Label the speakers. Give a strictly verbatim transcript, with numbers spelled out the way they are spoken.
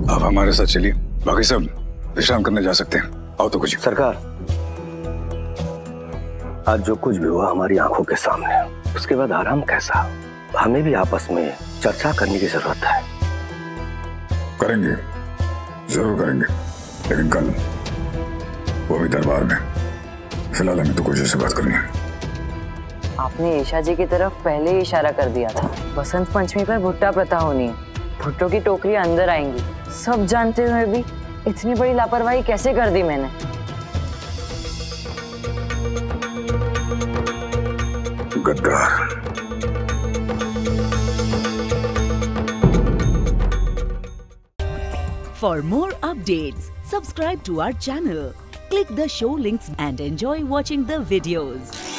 Speaker 1: आप हमारे साथ चलिए, बाकी सब विश्राम करने जा सकते हैं। आओ तो कुछ।
Speaker 2: सरकार, आज जो कुछ भी हुआ हमारी आंखों के सामने, उसके बाद आराम कैसा? हमें भी आपस में चर्चा करने की जरूरत है।
Speaker 1: करेंगे, जरूर करेंगे, लेकिन कल, वो भी दरबार में। फिलहाल हमें तो कुछ से बात करनी है।
Speaker 3: आपने ईशा जी की तरफ पहले ही इशारा कर दिया था। बसंत पंचमी पर भुट्टा प्रथा होनी है, भुट्टों की टोकरी अंदर आएंगी। सब जानते हुए भी इतनी बड़ी लापरवाही कैसे कर दी मैंने?
Speaker 1: गद्दार।
Speaker 4: For more updates, subscribe to our channel, click the show links and enjoy watching the videos.